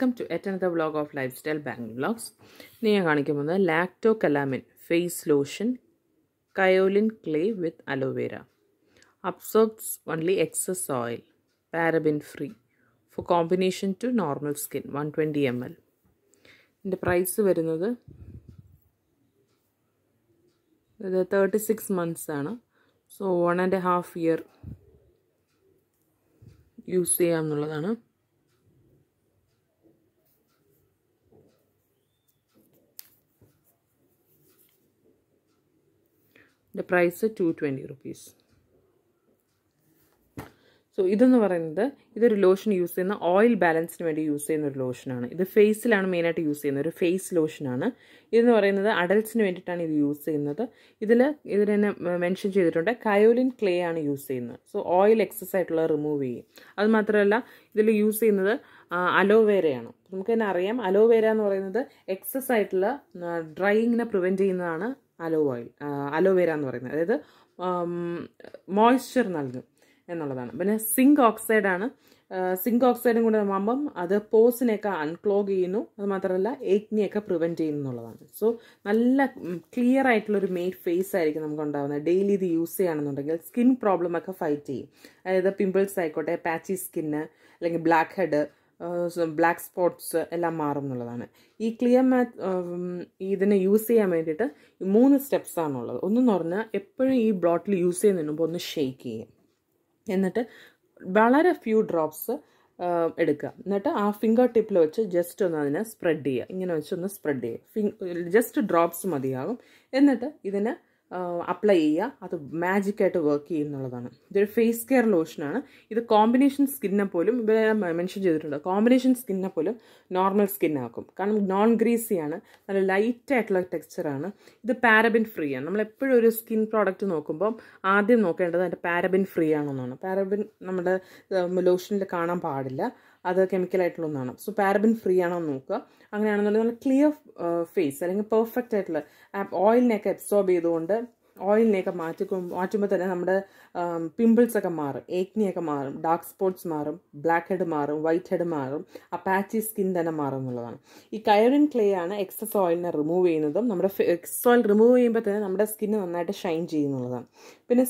Welcome to yet another vlog of Lifestyle Bangalore Vlogs. ഞാൻ കാണിക്കുന്നത് Lacto Calamine Face Lotion Kaolin Clay with Aloe Vera. Absorbs only excess oil. Paraben free. For combination to normal skin 120 ml. The price വരുന്നത് 36 months ആണ്. So 1.5 year use ചെയ്യാമെന്നുള്ളതാണ്. The price is 220 rupees. So, this is a lotion used in oil balance use lotion. This is face main use a face lotion. This is adults use this mention kaolin clay use so oil excess remove that's this use aloe vera. Aloe vera excess drying prevent aloe oil, aloe vera that is moisture എന്നുള്ളതാണ്. പിന്നെ zinc oxide ആണ്. Zinc ഓക്സൈഡും കൂടെ ആകുമ്പം അത് പോസിനെയൊക്കെ unclog ചെയ്യുന്നു. അത് മാത്രമല്ല ഏക്നിയൊക്കെ പ്രിവെൻറ്റ് ചെയ്യുന്നു എന്നുള്ളതാണ്. സോ നല്ല ക്ലിയർ ആയിട്ടുള്ളൊരു മെയ്ഡ് ഫേസ് ആയിരിക്കും നമുക്ക് ഉണ്ടാകുന്നത്. ഡെയിലി ഇത് യൂസ് ചെയ്യുകയാണെന്നുണ്ടെങ്കിൽ സ്കിൻ പ്രോബ്ലം ഒക്കെ ഫൈറ്റ് ചെയ്യും. അതായത് പിമ്പിൾസ് ആയിക്കോട്ടെ, പാച്ചി സ്കിന്ന്, അല്ലെങ്കിൽ ബ്ലാക്ക് ഹെഡ്, ബ്ലാക്ക് സ്പോട്ട്സ് എല്ലാം മാറും എന്നുള്ളതാണ്. ഈ ക്ലിയർ ഇതിനെ യൂസ് ചെയ്യാൻ വേണ്ടിയിട്ട് 3 സ്റ്റെപ്സ് ആണുള്ളത്. ഒന്നെന്ന് പറഞ്ഞാൽ എപ്പോഴും ഈ ബോട്ടിൽ യൂസ് ചെയ്യുന്നതിന് മുമ്പ് ഒന്ന് ഷെയ്ക്ക് ചെയ്യും. എന്നിട്ട് വളരെ ഫ്യൂ ഡ്രോപ്സ് എടുക്കുക. എന്നിട്ട് ആ ഫിംഗർ ടിപ്പിൽ വെച്ച് ജസ്റ്റ് ഒന്ന് അതിനെ സ്പ്രെഡ് ചെയ്യുക. ഇങ്ങനെ വെച്ച് ഒന്ന് സ്പ്രെഡ് ചെയ്യുക. ജസ്റ്റ് ഡ്രോപ്സ് മതിയാകും. എന്നിട്ട് ഇതിന് അപ്ലൈ ചെയ്യുക. അത് മാജിക്കായിട്ട് വർക്ക് ചെയ്യുന്നുള്ളതാണ്. ഇതൊരു ഫേസ് കെയർ ലോഷനാണ്. ഇത് കോമ്പിനേഷൻ സ്കിന്നെ പോലും ഇവിടെ മെൻഷൻ ചെയ്തിട്ടുണ്ട്. കോമ്പിനേഷൻ സ്കിന്നെ പോലും നോർമൽ സ്കിന്നാക്കും. കാരണം നോൺ ഗ്രീസിയാണ്, നല്ല ലൈറ്റ് ആയിട്ടുള്ള ടെക്സ്ചറാണ്. ഇത് പാരബിൻ ഫ്രീ ആണ്. നമ്മളെപ്പോഴും ഒരു സ്കിൻ പ്രോഡക്റ്റ് നോക്കുമ്പോൾ ആദ്യം നോക്കേണ്ടത് അതിൻ്റെ പാരബിൻ ഫ്രീ ആണെന്നാണ്. പാരബിൻ നമ്മുടെ ലോഷനിൽ കാണാൻ പാടില്ല. അത് കെമിക്കലായിട്ടുള്ള ഒന്നാണ്. സോ പാരബിൻ ഫ്രീ ആണോ എന്ന് നോക്കുക. അങ്ങനെയാണെന്നുണ്ടെങ്കിൽ നല്ല ക്ലിയർ ഫേസ് അല്ലെങ്കിൽ പെർഫെക്റ്റ് ആയിട്ടുള്ള ഓയിലിനെയൊക്കെ അബ്സോർബ് ചെയ്തുകൊണ്ട് ഓയിലിനെയൊക്കെ മാറ്റുമ്പോൾ തന്നെ നമ്മുടെ പിമ്പിൾസൊക്കെ മാറും, ഏക്നിയൊക്കെ മാറും, ഡാർക്ക് സ്പോട്ട്സ് മാറും, ബ്ലാക്ക് ഹെഡ് മാറും, വൈറ്റ് ഹെഡ് മാറും, ആ പാച്ചി സ്കിൻ തന്നെ മാറും എന്നുള്ളതാണ്. ഈ കയോലിൻ ക്ലേ ആണ് എക്സസ് ഓയിലിനെ റിമൂവ് ചെയ്യുന്നതും നമ്മുടെ എക്സസ് ഓയിൽ റിമൂവ് ചെയ്യുമ്പോൾ തന്നെ നമ്മുടെ സ്കിന്ന് നന്നായിട്ട് ഷൈൻ ചെയ്യുന്നുള്ളതാണ്. പിന്നെ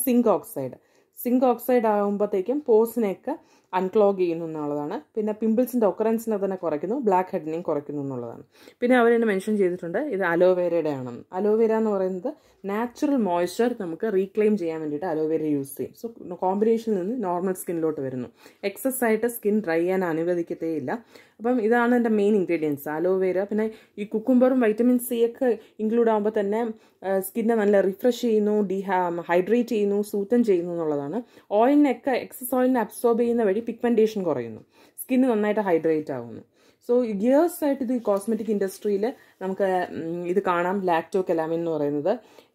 സിങ്ക് ഓക്സൈഡ് ആകുമ്പോഴത്തേക്കും പോസിനെയൊക്കെ അൺക്ലോഗ് ചെയ്യുന്നു എന്നുള്ളതാണ്. പിന്നെ പിമ്പിൾസിൻ്റെ ഒക്കറൻസിനെ തന്നെ കുറയ്ക്കുന്നു, ബ്ലാക്ക് ഹെഡിനെയും കുറയ്ക്കുന്നു എന്നുള്ളതാണ്. പിന്നെ അവർ തന്നെ മെൻഷൻ ചെയ്തിട്ടുണ്ട് ഇത് അലോവേരയുടെ ആണെന്ന്. അലോവേര എന്ന് പറയുന്നത് നാച്ചുറൽ മോയ്സ്ചർ നമുക്ക് റീക്ലെയിം ചെയ്യാൻ വേണ്ടിയിട്ട് അലോവേര യൂസ് ചെയ്യും. സോ കോമ്പിനേഷനിൽ നിന്ന് നോർമൽ സ്കിന്നിലോട്ട് വരുന്നു. എക്സസ് ആയിട്ട് സ്കിൻ ഡ്രൈ ചെയ്യാൻ അനുവദിക്കത്തേ ഇല്ല. അപ്പം ഇതാണ് എൻ്റെ മെയിൻ ഇൻഗ്രീഡിയൻസ്, അലോവേര. പിന്നെ ഈ കുക്കുംബറും വൈറ്റമിൻ സി ഒക്കെ ഇൻക്ലൂഡ് ആകുമ്പോൾ തന്നെ സ്കിന്നെ നല്ല റിഫ്രഷ് ചെയ്യുന്നു, ഹൈഡ്രേറ്റ് ചെയ്യുന്നു, സൂത്തൻ ചെയ്യുന്നു എന്നുള്ളതാണ്. ഓയിലിനൊക്കെ എക്സസ് ഓയിലിനെ അബ്സോർബ് ചെയ്യുന്ന വഴി പിഗ്മെൻറ്റേഷൻ കുറയുന്നു, സ്കിന്ന് നന്നായിട്ട് ഹൈഡ്രേറ്റ് ആകുന്നു. സോ ഇയേഴ്സ് ആയിട്ട് ഇത് കോസ്മെറ്റിക് ഇൻഡസ്ട്രിയിൽ നമുക്ക് ഇത് കാണാം. ലാക്ടോ കലാമിൻ എന്ന് പറയുന്നത്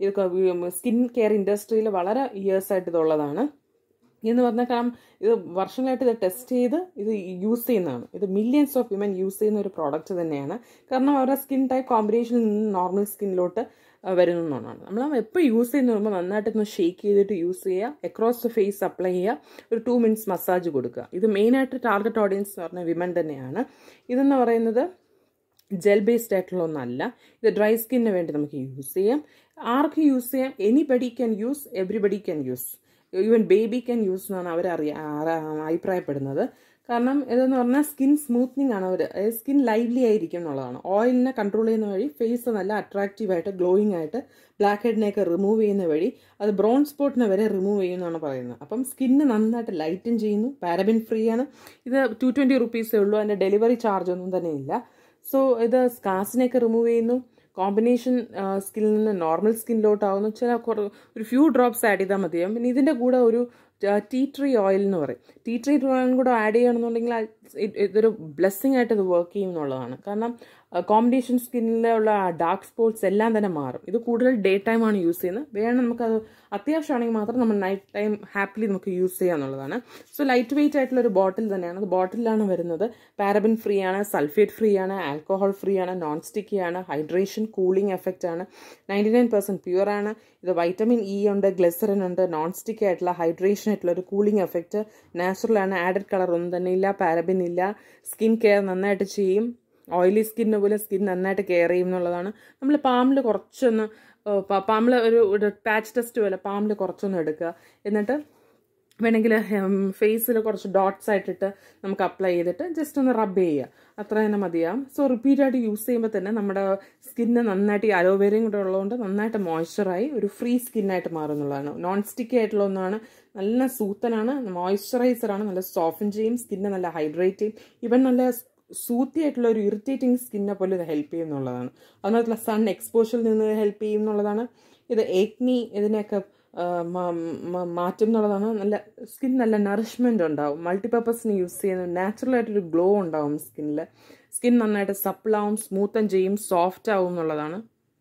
ഇത് സ്കിൻ കെയർ ഇൻഡസ്ട്രിയിൽ വളരെ ഇയേഴ്സ് ആയിട്ട് ഇതുള്ളതാണ് എന്ന് പറഞ്ഞാൽ. കാരണം ഇത് വർഷങ്ങളായിട്ട് ഇത് ടെസ്റ്റ് ചെയ്ത് ഇത് യൂസ് ചെയ്യുന്നതാണ്. ഇത് മില്യൺസ് ഓഫ് വിമൻ യൂസ് ചെയ്യുന്ന ഒരു പ്രോഡക്റ്റ് തന്നെയാണ്. കാരണം അവരുടെ സ്കിൻ ടൈപ്പ് കോമ്പിനേഷനിൽ നിന്ന് നോർമൽ സ്കിന്നിലോട്ട് വരുന്നതാണ്. നമ്മൾ എപ്പോൾ യൂസ് ചെയ്യുന്ന പറയുമ്പോൾ നന്നായിട്ടൊന്ന് ഷെയ്ക്ക് ചെയ്തിട്ട് യൂസ് ചെയ്യുക. അക്രോസ് ദ ഫേസ് അപ്ലൈ ചെയ്യുക. ഒരു 2 minutes മസാജ് കൊടുക്കുക. ഇത് മെയിനായിട്ട് ടാർഗറ്റ് ഓഡിയൻസ് എന്ന് പറഞ്ഞാൽ വിമൻ തന്നെയാണ്. ഇതെന്ന് പറയുന്നത് ജെൽ ബേസ്ഡ് ആയിട്ടുള്ള ഒന്നല്ല. ഇത് ഡ്രൈ സ്കിന്നിന് വേണ്ടി നമുക്ക് യൂസ് ചെയ്യാം. ആർക്ക് യൂസ് ചെയ്യാം? Anybody can use, everybody can use, even baby can use എന്നാണ് അവർ അഭിപ്രായപ്പെടുന്നത്. കാരണം ഇതെന്ന് പറഞ്ഞാൽ സ്കിൻ സ്മൂത്തനിങ് ആണ്. അതായത് സ്കിൻ ലൈവ്ലി ആയിരിക്കും എന്നുള്ളതാണ്. ഓയിലിനെ കൺട്രോൾ ചെയ്യുന്ന വഴി ഫേസ് നല്ല അട്രാക്റ്റീവായിട്ട് ഗ്ലോയിങ് ആയിട്ട് ബ്ലാക്ക് ഹെഡിനെയൊക്കെ റിമൂവ് ചെയ്യുന്ന വഴി അത് ബ്രൗൺ സ്പോട്ടിനെ വരെ റിമൂവ് ചെയ്യുമെന്നാണ് പറയുന്നത്. അപ്പം സ്കിന്ന് നന്നായിട്ട് ലൈറ്റൻ ചെയ്യുന്നു. പാരബിൻ ഫ്രീ ആണ്. ഇത് 220 rupees ഉള്ളൂ. അതിൻ്റെ ഡെലിവറി ചാർജ് ഒന്നും തന്നെ ഇല്ല. സോ ഇത് സ്കാർസിനെയൊക്കെ റിമൂവ് ചെയ്യുന്നു. കോമ്പിനേഷൻ സ്കിന്നിൽ നിന്ന് നോർമൽ സ്കിന്നിലോട്ടാവുന്നു. ഒരു ഫ്യൂ ഡ്രോപ്സ് ആഡ് ചെയ്താൽ മതിയാവും. പിന്നെ ഇതിൻ്റെ കൂടെ ഒരു ടീ ട്രീ ഓയിൽ എന്ന് പറയും. ടീ ട്രീ ഓയിലും കൂടെ ആഡ് ചെയ്യുകയാണെന്നുണ്ടെങ്കിൽ ഇതൊരു ബ്ലെസ്സിങ് ആയിട്ട് ഇത് വർക്ക് ചെയ്യും എന്നുള്ളതാണ്. കാരണം കോമ്പിനേഷൻ സ്കിന്നിലുള്ള ഡാർക്ക് സ്പോട്ട്സ് എല്ലാം തന്നെ മാറും. ഇത് കൂടുതൽ ഡേ ടൈമാണ് യൂസ് ചെയ്യുന്നത്. വേണം നമുക്കത് അത്യാവശ്യമാണെങ്കിൽ മാത്രം നമ്മൾ നൈറ്റ് ടൈം ഹാപ്പിലി നമുക്ക് യൂസ് ചെയ്യുക എന്നുള്ളതാണ്. സോ ലൈറ്റ് വെയിറ്റ് ആയിട്ടുള്ള ഒരു ബോട്ടിൽ തന്നെയാണ്. അത് ബോട്ടിലാണ് വരുന്നത്. പാരബിൻ ഫ്രീ ആണ്, സൾഫേറ്റ് ഫ്രീ ആണ്, ആൽക്കഹോൾ ഫ്രീ ആണ്, നോൺ സ്റ്റിക്കി ആണ്, ഹൈഡ്രേഷൻ കൂളിംഗ് എഫക്റ്റ് ആണ്, 99% പ്യുവർ ആണ്. ഇത് വൈറ്റമിൻ ഇ ഉണ്ട്, ഗ്ലിസറിൻ ഉണ്ട്, നോൺ സ്റ്റിക്കി ആയിട്ടുള്ള ഹൈഡ്രേഷൻ ആയിട്ടുള്ള ഒരു കൂളിംഗ് എഫക്റ്റ്, നാച്ചുറൽ ആണ്, ആഡഡ് കളർ ഒന്നും തന്നെ ഇല്ല, പാരബിൻ ചെയ്യുന്നില്ല. സ്കിൻ കെയർ നന്നായിട്ട് ചെയ്യും. ഓയിലി സ്കിന്നിന് പോലെ സ്കിൻ നന്നായിട്ട് കെയർ ചെയ്യും എന്നുള്ളതാണ്. നമ്മൾ പാമിൽ കുറച്ചൊന്ന് പാമിൽ ഒരു പാച്ച് ടെസ്റ്റ് പോലെ പാമിൽ കുറച്ചൊന്ന് എടുക്കുക. എന്നിട്ട് വേണമെങ്കിൽ ഫേസിൽ കുറച്ച് ഡോട്ട്സ് ആയിട്ടിട്ട് നമുക്ക് അപ്ലൈ ചെയ്തിട്ട് ജസ്റ്റ് ഒന്ന് റബ്ബ് ചെയ്യുക. അത്ര തന്നെ മതിയാവും. സോ റിപ്പീറ്റായിട്ട് യൂസ് ചെയ്യുമ്പോൾ തന്നെ നമ്മുടെ സ്കിന്ന് നന്നായിട്ട് ഈ അലോവേരയും കൂടെ ഉള്ളതുകൊണ്ട് നന്നായിട്ട് മോയ്സ്ചറായി ഒരു ഫ്രീ സ്കിന്നായിട്ട് മാറുന്നുള്ളതാണ്. നോൺ സ്റ്റിക്കി ആയിട്ടുള്ള ഒന്നാണ്. നല്ല സൂത്തനാണ്, മോയ്സ്ചറൈസറാണ്, നല്ല സോഫൻ ചെയ്യും, സ്കിന്നെ നല്ല ഹൈഡ്രേറ്റ് ചെയ്യും. ഇവൻ നല്ല സൂത്തി ആയിട്ടുള്ള ഒരു ഇറിറ്റേറ്റിംഗ് സ്കിന്നെ പോലെ ഇത് ഹെൽപ്പ് ചെയ്യുന്നുള്ളതാണ്. അതുമാത്രമല്ല സൺ എക്സ്പോഷറിൽ നിന്ന് ഹെൽപ്പ് ചെയ്യും എന്നുള്ളതാണ്. ഇത് ഏക്നി ഇതിനെയൊക്കെ മാറ്റും എന്നുള്ളതാണ്. നല്ല സ്കിൻ നല്ല നറിഷ്മെൻ്റ് ഉണ്ടാവും. മൾട്ടിപർപ്പസിന് യൂസ് ചെയ്യുന്ന നാച്ചുറലായിട്ടൊരു ഗ്ലോ ഉണ്ടാവും സ്കിന്നിൽ. സ്കിൻ നന്നായിട്ട് സപ്പിളാവും, സ്മൂത്തൻ ചെയ്യും, സോഫ്റ്റ് ആവും എന്നുള്ളതാണ്.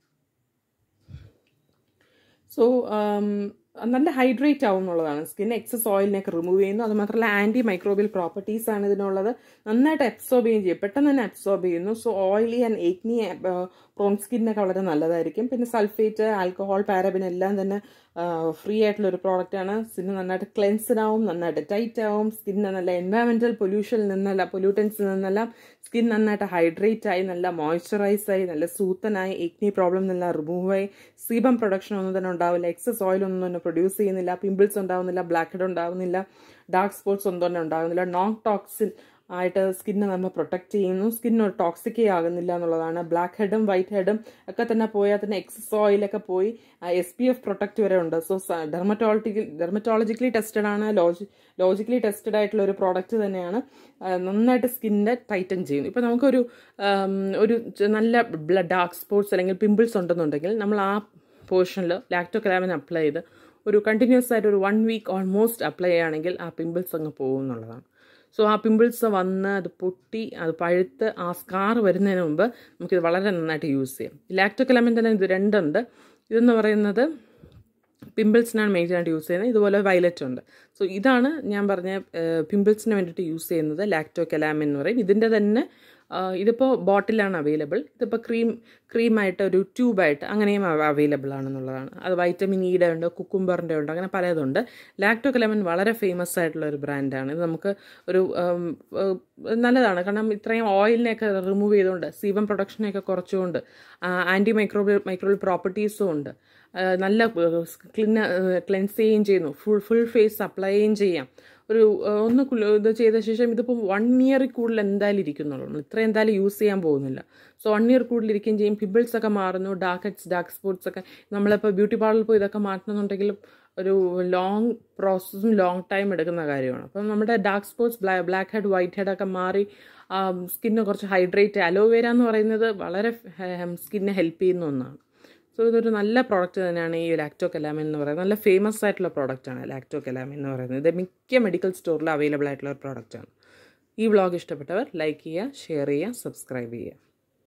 സോ നല്ല ഹൈഡ്രേറ്റ് ആവും എന്നുള്ളതാണ്. സ്കിൻ എക്സസ് ഓയിലിനെയൊക്കെ റിമൂവ് ചെയ്യുന്നു. അതുമാത്രമല്ല ആൻറ്റി മൈക്രോബിയൽ പ്രോപ്പർട്ടീസ് ആണ് ഇതിനുള്ളത്. നന്നായിട്ട് അബ്സോർബ് ചെയ്യുകയും ചെയ്യും, പെട്ടെന്ന് തന്നെ അബ്സോർബ് ചെയ്യുന്നു. So oily and acne prone സ്കിന്നൊക്കെ വളരെ നല്ലതായിരിക്കും. പിന്നെ സൾഫേറ്റ്, ആൽക്കഹോൾ, പാരബിൻ എല്ലാം തന്നെ ഫ്രീ ആയിട്ടുള്ളൊരു പ്രോഡക്റ്റാണ്. സ്കിന്ന് നന്നായിട്ട് ക്ലെൻസ്ഡ് ആവും, നന്നായിട്ട് ടൈറ്റ് ആവും. സ്കിന്ന് നല്ല എൻവയറമെൻറ്റൽ പൊല്യൂട്ടൻസിൽ നിന്നെല്ലാം സ്കിൻ നന്നായിട്ട് ഹൈഡ്രേറ്റ് ആയി, നല്ല മോയ്സ്ചറൈസ് ആയി, നല്ല സൂത്തനായി, ഏക്നി പ്രോബ്ലം എല്ലാം റിമൂവ് ആയി, സീബം പ്രൊഡക്ഷൻ ഒന്നും തന്നെ ഉണ്ടാവില്ല, എക്സസ് ഓയിൽ ഒന്നും തന്നെ പ്രൊഡ്യൂസ് ചെയ്യുന്നില്ല, പിമ്പിൾസ് ഉണ്ടാവുന്നില്ല, ബ്ലാക്ക് ഹെഡ് ഉണ്ടാവുന്നില്ല, ഡാർക്ക് സ്പോട്ട്സ് ഒന്നും തന്നെ ഉണ്ടാകുന്നില്ല. നോൺ ടോക്സിൻ ആയിട്ട് സ്കിന്നെ നമ്മൾ പ്രൊട്ടക്റ്റ് ചെയ്യുന്നു. സ്കിൻ ഒരു ടോക്സിക്കേ ആകുന്നില്ല എന്നുള്ളതാണ്. ബ്ലാക്ക് ഹെഡും വൈറ്റ് ഹെഡും ഒക്കെ തന്നെ പോയാൽ തന്നെ എക്സസ് ഓയിലൊക്കെ പോയി SPF പ്രൊട്ടക്റ്റ് വരെ ഉണ്ട്. സോ ഡെർമറ്റോളജിക്കലി ടെസ്റ്റഡ് ആണ്, ലോജിക്കലി ടെസ്റ്റഡ് ആയിട്ടുള്ള ഒരു പ്രോഡക്റ്റ് തന്നെയാണ്. നന്നായിട്ട് സ്കിന്നെ ടൈറ്റൻ ചെയ്യുന്നു. ഇപ്പോൾ നമുക്കൊരു നല്ല ഡാർക്ക് സ്പോട്ട്സ് അല്ലെങ്കിൽ പിമ്പിൾസ് ഉണ്ടെന്നുണ്ടെങ്കിൽ നമ്മൾ ആ പോർഷനിൽ ലാക്ടോ കലാമിൻ അപ്ലൈ ചെയ്ത് ഒരു കണ്ടിന്യൂസ് ആയിട്ട് ഒരു 1 വീക്ക് ഓൾമോസ്റ്റ് അപ്ലൈ ചെയ്യുകയാണെങ്കിൽ ആ പിമ്പിൾസ് അങ്ങ് പോകും എന്നുള്ളതാണ്. സോ ആ പിമ്പിൾസ് വന്ന് അത് പൊട്ടി അത് പഴുത്ത് ആ സ്കാർ വരുന്നതിന് മുമ്പ് നമുക്കിത് വളരെ നന്നായിട്ട് യൂസ് ചെയ്യാം. ലാക്ടോ കലാമിൻ തന്നെ ഇത് രണ്ടുണ്ട്. ഇതെന്ന് പറയുന്നത് പിമ്പിൾസിനാണ് മെയിനായിട്ട് യൂസ് ചെയ്യുന്നത്. ഇതുപോലെ വയലറ്റ് ഉണ്ട്. സോ ഇതാണ് ഞാൻ പറഞ്ഞ പിമ്പിൾസിന് വേണ്ടിയിട്ട് യൂസ് ചെയ്യുന്നത് ലാക്ടോ കലാമിൻ എന്ന് പറയും. ഇതിൻ്റെ തന്നെ ഇതിപ്പോൾ ബോട്ടിലാണ് അവൈലബിൾ. ഇതിപ്പോൾ ക്രീമായിട്ട് ഒരു ട്യൂബായിട്ട് അങ്ങനെയും അവൈലബിൾ ആണെന്നുള്ളതാണ്. അത് വൈറ്റമിൻ ഇയുടെ ഉണ്ട്, കുക്കുംബറിൻ്റെ ഉണ്ട്, അങ്ങനെ പലതുണ്ട്. ലാക്ടോ കലാമിൻ വളരെ ഫേമസ് ആയിട്ടുള്ള ഒരു ബ്രാൻഡാണ്. ഇത് നമുക്ക് ഒരു നല്ലതാണ്. കാരണം ഇത്രയും ഓയിലിനെയൊക്കെ റിമൂവ് ചെയ്തുകൊണ്ട് സീബം പ്രൊഡക്ഷനെയൊക്കെ കുറച്ചുകൊണ്ട് ആൻറ്റി മൈക്രോബിയൽ പ്രോപ്പർട്ടീസും ഉണ്ട്. നല്ല ക്ലെൻസ് ചെയ്യുകയും ചെയ്യുന്നു. ഫുൾ ഫേസ് അപ്ലൈ ചെയ്യുകയും ചെയ്യാം. ഇത് ചെയ്ത ശേഷം ഇതിപ്പോൾ 1 ഇയറിൽ കൂടുതൽ എന്തായാലും ഇരിക്കുന്നുള്ളൂ. നമ്മൾ ഇത്രയും എന്തായാലും യൂസ് ചെയ്യാൻ പോകുന്നില്ല. സോ 1 ഇയർ കൂടുതൽ ഇരിക്കുകയും ചെയ്യും. പിമ്പിൾസ് ഒക്കെ മാറുന്നു, ഡാർക്ക് സ്പോട്ട്സ് ഒക്കെ. നമ്മളിപ്പോൾ ബ്യൂട്ടി പാർലറിൽ പോയി ഇതൊക്കെ മാറ്റണമെന്നുണ്ടെങ്കിലും ഒരു ലോങ് പ്രോസസ്സും ലോങ് ടൈം എടുക്കുന്ന കാര്യമാണ്. അപ്പം നമ്മുടെ dark spots, blackhead, whitehead ഒക്കെ മാറി സ്കിന്ന് കുറച്ച് ഹൈഡ്രേറ്റ്. അലോവേര എന്ന് പറയുന്നത് വളരെ സ്കിന്നെ ഹെൽപ്പ് ചെയ്യുന്ന ഒന്നാണ്. സോ ഇതൊരു നല്ല പ്രോഡക്റ്റ് തന്നെയാണ് ഈ ലാക്ടോ കലാമിൻ എന്ന് പറയുന്നത്. നല്ല ഫേമസ് ആയിട്ടുള്ള പ്രോഡക്റ്റാണ് ലാക്ടോ കലാമിൻ എന്ന് പറയുന്നത്. ഇത് മിക്ക മെഡിക്കൽ സ്റ്റോറിൽ അവൈലബിൾ ആയിട്ടുള്ള ഒരു പ്രോഡക്റ്റാണ്. ഈ വ്ളോഗ് ഇഷ്ടപ്പെട്ടവർ ലൈക്ക് ചെയ്യുക, ഷെയർ ചെയ്യുക, സബ്സ്ക്രൈബ് ചെയ്യുക.